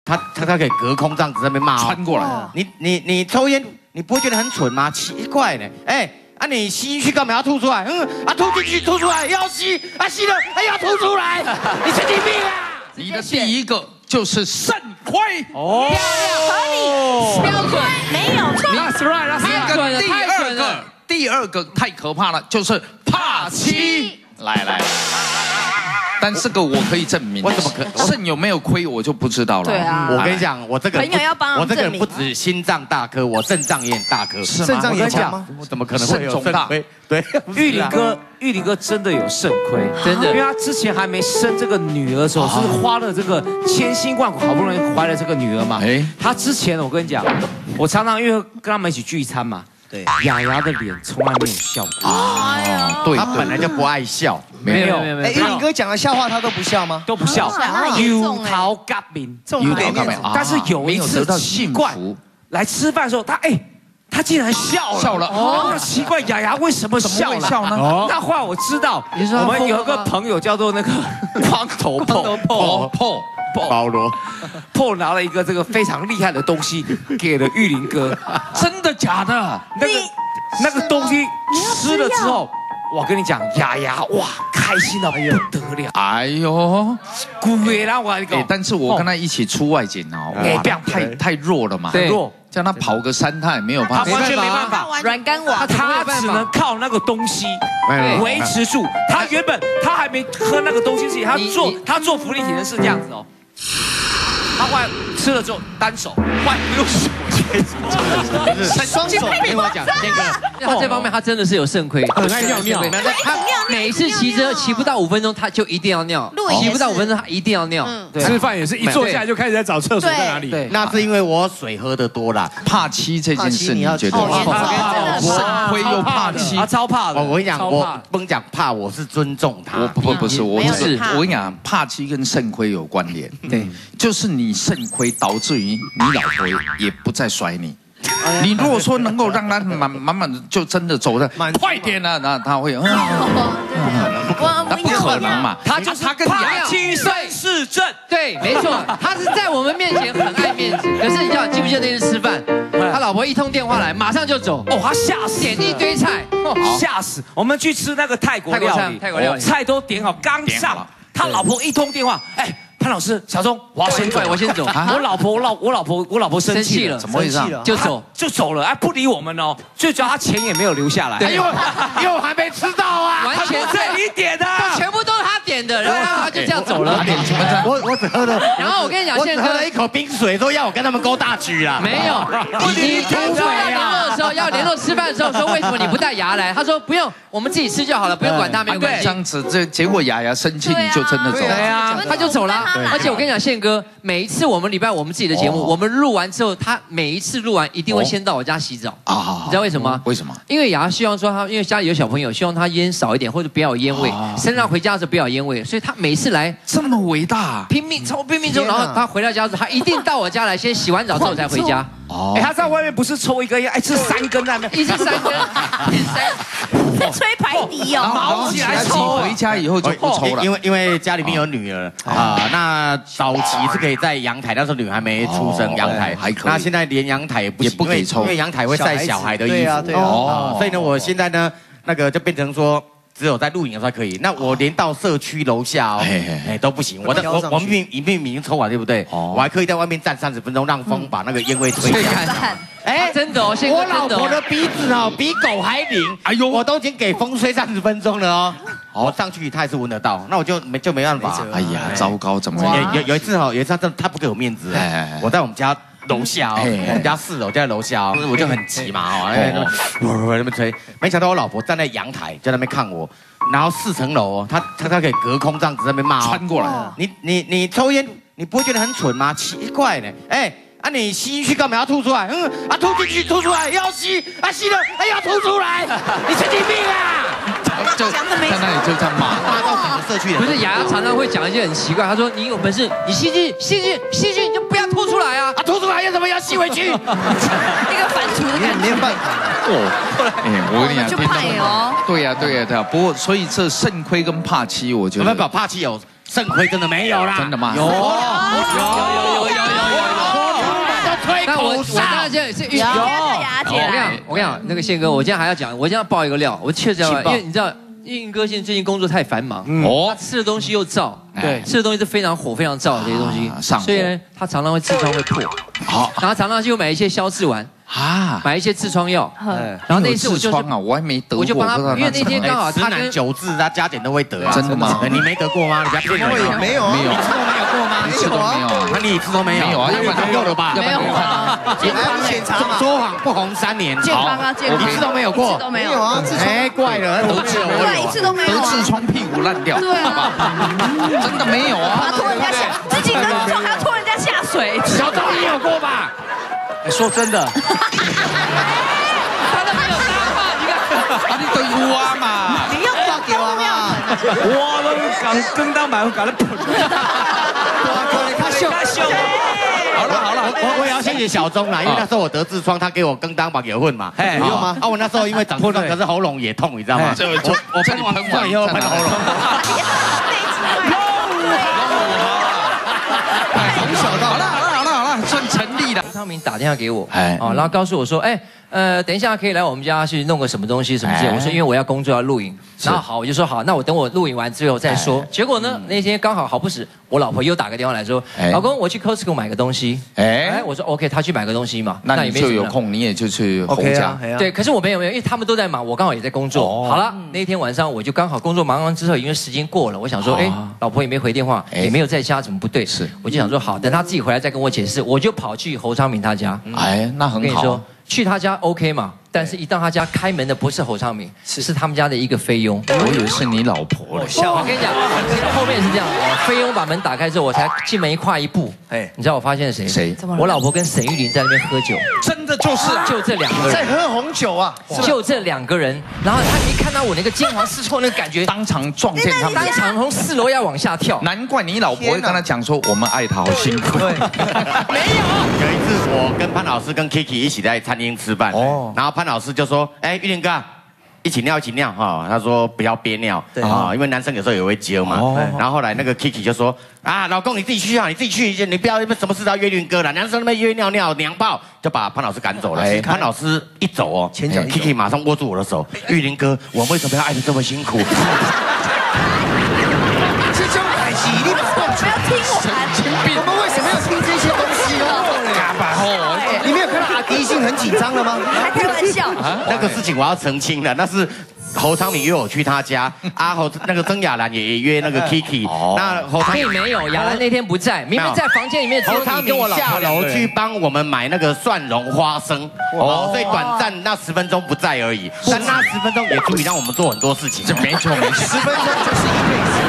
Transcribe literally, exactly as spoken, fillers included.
他他他可以隔空这样子在那边骂， 穿过来。 你你你抽烟，你不会觉得很蠢吗？奇怪呢，哎。 啊，你吸进去干嘛要吐出来？嗯，啊，吐进去吐出来要吸，啊，吸了还要吐出来，你神经病啊！ 你的第一个就是肾亏哦，漂亮，合理，标准，没有错。 That's right， 太准了，第二个，第二个太可怕了，就是怕妻。来来。 但这个我可以证明， 我怎么可肾有没有亏我就不知道了。 对啊， 我跟你讲，我这个朋友要帮我这个人不止心脏大颗，我肾脏也很大颗。 是吗？ 肾脏也强吗？ 我怎么可能会有肾亏？对， 玉林哥，玉林哥真的有肾亏， 真的， 因为他之前还没生这个女儿的时候，是花了这个千辛万苦，好不容易怀了这个女儿嘛。哎，他之前我跟你讲，我常常因为跟他们一起聚餐嘛。 对，雅雅的脸从来没有笑过。 哎呀， 对，他本来就不爱笑。 没有，没有， 哎，玉林哥讲的笑话他都不笑吗？ 都不笑。有桃夹面， 有给面子。 但是有一次奇怪，来吃饭的时候，他哎，他竟然笑了。笑了。哦，那奇怪，雅雅为什么笑了？笑呢？那后来我知道，我们有个朋友叫做那个光头破破破。 保罗， 破拿了一个这个非常厉害的东西给了玉林哥，真的假的？那个那个东西吃了之后，我跟你讲，雅雅哇，开心到不得了。 哎呦， 鬼啦我一个！ 但是我跟他一起出外景哦，哇，太太弱了嘛， 太弱， 叫他跑个山他也没有办法， 他完全没办法， 软干瓦， 他只能靠那个东西维持住。他原本他还没喝那个东西之前，他做他做浮力体能是这样子哦。 他后来吃了之后单手，换不用手， 双手。听我讲，建哥， 他这方面他真的是有肾亏， 很爱尿尿。 他每一次骑车骑不到五分钟，他就一定要尿；骑不到五分钟，他一定要尿。 吃饭也是一坐下来就开始在找厕所在哪里。 对，那是因为我水喝的多啦。 怕妻这件事，你觉得？肾亏又怕妻， 他超怕的。 我跟你讲，我不能讲怕，我是尊重他。 我不不不是，我是我跟你讲，怕妻跟肾亏有关联。对，就是你。 你肾亏导致于你老婆也不再甩你。你如果说能够让他满满满的就真的走的快点了，那他会，嗯，不可能，那不可能嘛。他就是他跟雅妻生是正， 对，没错，他是在我们面前很爱面子，可是你知道记不记得那天吃饭，他老婆一通电话来，马上就走， 哦，他吓死， 点一堆菜， 吓死。我们去吃那个泰国料理，泰国料理菜都点好，刚上，他老婆一通电话，哎。 潘老师，小钟，我要先走， 我先走。 我老婆，我老我老婆，我老婆生气了， 怎么回事？就走， 就走了，哎，不理我们哦。最主要他钱也没有留下来， 因为因为我还没吃到啊， 完全是你点的， 全部都是他点的，然后他就这样走了。 我我只喝了， 然后我跟你讲， 我只喝了一口冰水，说要我跟他们勾大局啊。 没有，你突然要联络的时候，要联络吃饭的时候，说为什么你不带牙来？他说不用，我们自己吃就好了，不用管他，没关系。 这样子，这结果雅雅生气，你就真的走了。 对啊，他就走了。而且我跟你讲。 宪哥，每一次我们礼拜我们自己的节目，我们录完之后，他每一次录完一定会先到我家洗澡啊。你知道为什么吗？ 为什么？ 因为雅希望说他，因为家里有小朋友，希望他烟少一点，或者不要有烟味，身上回家的时候不要有烟味，所以他每次来这么伟大， 拼命超拼命之后，然后他回到家之后，他一定到我家来，先洗完澡之后才回家。 哦，哎，他在外面不是抽一根烟，哎，吃三根在那边， 一次三根， 在吹排笛哦， 毛起来抽。 回家以后就不抽了， 因为因为家里面有女儿啊，那早期是可以在阳台，那时候女儿还没出生，阳台还可以。 那现在连阳台也不也不给抽， 因为阳台会晒小孩的衣服。 对啊，对啊。 哦，所以呢，我现在呢，那个就变成说。 只有在录影的时候可以，那我连到社区楼下哦，哎都不行。我的我我明明影片已经抽完，对不对？我还可以在外面站三十分钟，让风把那个烟味吹开。 哎，真的哦，宪哥， 我老婆的鼻子哦比狗还灵，哎呦，我都已经给风吹三十分钟了哦。我上去他也是闻得到，那我就没就没办法。 哎呀，糟糕，怎么有有有一次哦，有一次他真他不给我面子，我在我们家。 楼下哦，我们家四楼就在楼下哦，我就很急嘛哦，那边吹，没想到我老婆站在阳台在那边看我，然后四层楼哦，她她她可以隔空这样子在那边骂穿过来。 你你你抽烟，你不会觉得很蠢吗？奇怪呢，哎。 啊，你吸进去干嘛要吐出来？嗯，啊，吐进去吐出来要吸，啊，吸了还要吐出来，你神经病啊！ 就在那里就这样骂， 骂到整个社区人。 不是雅雅常常会讲一些很奇怪，她说你有本事你吸进吸进吸进，你就不要吐出来啊！ 啊，吐出来有什么要吸回去？ 那个反刍的感觉。 没有办法。 哦，哎，我跟你讲， 就怕哦。 对呀对呀对呀，不过所以这肾亏跟怕妻，我觉得不不，怕妻有肾亏真的没有啦。 真的吗？ 有有有有有有有。 然我我当然这是有雅姐来， 我跟你讲，那个宪哥，我今天还要讲，我今天要爆一个料，我确实要，因为你知道。运哥现在最近工作太繁忙，哦，他吃的东西又燥，对，吃的东西是非常火、非常燥的这些东西，所以呢，他常常会痔疮会破，好，然后常常就买一些消痔丸啊，买一些痔疮药，然后那一次我就啊， 我还没得过， 我就帮他，因为那天刚好他跟九痔，他加减都会得啊， 真的吗？ 你没得过吗？你家骗人？ 没有， 没有，一次都没有过吗？ 一次都没有， 那你一次都没有？ 没有啊，要不然有了吧？ 没有啊，健康检查嘛， 说谎不红三年， 健康啊，健康， 一次都没有过， 一次都没有啊， 哎，怪了，得痔我对，一次都没有， 得痔疮屁股烂掉， 对啊， 真的没有啊， 他拖人家下，自己得痔疮还要拖人家下水， 小周你有过吧？说真的。 他都没有搭话，你看， 啊，你对我嘛， 你要挂给我嘛， 我都讲跟当买，我搞得喷。 他秀他秀。 好了好了，我我也要谢谢小钟啦，因为那时候我得痔疮，他给我跟当把给混嘛，哎，有吗？啊，我那时候因为长痔疮，可是喉咙也痛，你知道吗？ 我我喷完痔疮以后喷喉咙。 从小到好了好了好了好了，算成立了。 洪昌明打电话给我，哎，哦，然后告诉我说，哎，呃，等一下可以来我们家去弄个什么东西什么之类。我说因为我要工作要录影，然后好，我就说好，那我等我录影完之后再说。结果呢，那天刚好好不死，我老婆又打个电话来说，老公，我去 Costco 买个东西。哎，我说 OK，他去买个东西嘛， 那你就有空，你也就去洪家。 对，可是我没有没有，因为他们都在忙，我刚好也在工作。好了，那天晚上我就刚好工作忙完之后，因为时间过了，我想说，哎，老婆也没回电话，也没有在家，怎么不对？是，我就想说好，等他自己回来再跟我解释，我就跑去侯昌明他家。 哎，那很好。 去他家 OK 嘛？但是一到他家开门的不是侯昌明，是是他们家的一个菲佣。 我以为是你老婆了。 我跟你讲，后面是这样，菲佣把门打开之后，我才进门一跨一步。哎，你知道我发现谁？ 谁？ 我老婆跟沈玉琳在那边喝酒。 真的就是， 就这两个人在喝红酒啊， 就这两个人。然后他一看到我那个惊惶失措那个感觉， 当场撞见他们， 当场从四楼要往下跳。 难怪你老婆会跟他讲说，我们爱他好辛苦。 对，没有。 有一次我跟潘老师跟 Kiki 一起在餐厅吃饭，哦，然后潘老师就说，哎，玉林哥。一起尿一起尿哈，他说不要憋尿啊，因为男生有时候也会揪嘛。然后后来那个 Kiki 就说啊，老公你自己去啊，你自己去，你不要什么事都要约云哥了，男生那边约尿尿娘炮，就把潘老师赶走了。潘老师一走哦 ，Kiki 马上握住我的手，玉林哥，我为什么要爱得这么辛苦？ 这种海戏你不要听我们，我们为什么要听这些东西哦？你没有看到阿迪性很紧张了吗？ 还开玩笑， 那个事情我要澄清了，那是侯昌明约我去他家，啊侯那个曾雅兰也约那个 Kiki， 那侯昌并没有，雅兰那天不在，明明在房间里面， 侯昌明下楼去帮我们买那个蒜蓉花生，哦，所以短暂那十分钟不在而已，但那十分钟也足以让我们做很多事情， 没错没错， 十分钟就是一辈子。